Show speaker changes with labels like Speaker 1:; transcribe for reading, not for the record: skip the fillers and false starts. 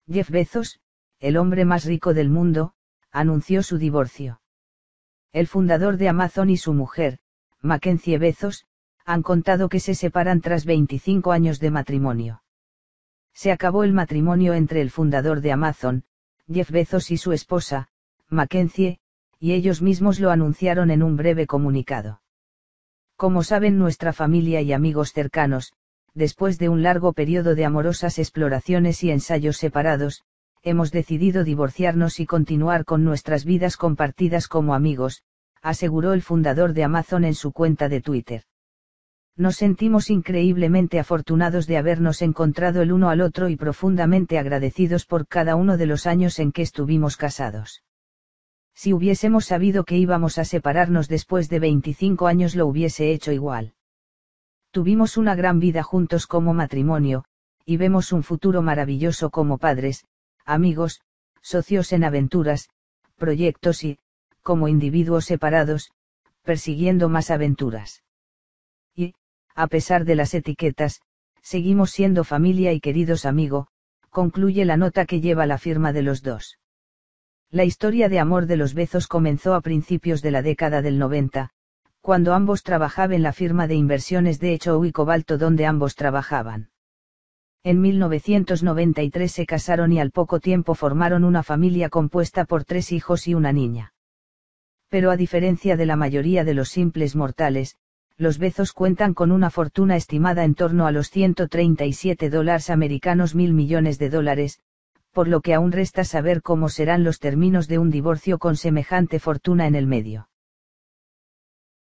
Speaker 1: Jeff Bezos, el hombre más rico del mundo, anunció su divorcio. El fundador de Amazon y su mujer, Mackenzie Bezos, han contado que se separan tras 25 años de matrimonio. Se acabó el matrimonio entre el fundador de Amazon, Jeff Bezos y su esposa, Mackenzie, y ellos mismos lo anunciaron en un breve comunicado. Como saben nuestra familia y amigos cercanos, después de un largo periodo de amorosas exploraciones y ensayos separados, hemos decidido divorciarnos y continuar con nuestras vidas compartidas como amigos, aseguró el fundador de Amazon en su cuenta de Twitter. Nos sentimos increíblemente afortunados de habernos encontrado el uno al otro y profundamente agradecidos por cada uno de los años en que estuvimos casados. Si hubiésemos sabido que íbamos a separarnos después de 25 años lo hubiese hecho igual. Tuvimos una gran vida juntos como matrimonio, y vemos un futuro maravilloso como padres, amigos, socios en aventuras, proyectos y, como individuos separados, persiguiendo más aventuras. Y, a pesar de las etiquetas, seguimos siendo familia y queridos amigos, concluye la nota que lleva la firma de los dos. La historia de amor de los Bezos comenzó a principios de la década del 90, cuando ambos trabajaban en la firma de inversiones de Howe y Cobalto donde ambos trabajaban. En 1993 se casaron y al poco tiempo formaron una familia compuesta por 3 hijos y una niña. Pero a diferencia de la mayoría de los simples mortales, los Bezos cuentan con una fortuna estimada en torno a los $137 americanos $1.000 millones, por lo que aún resta saber cómo serán los términos de un divorcio con semejante fortuna en el medio.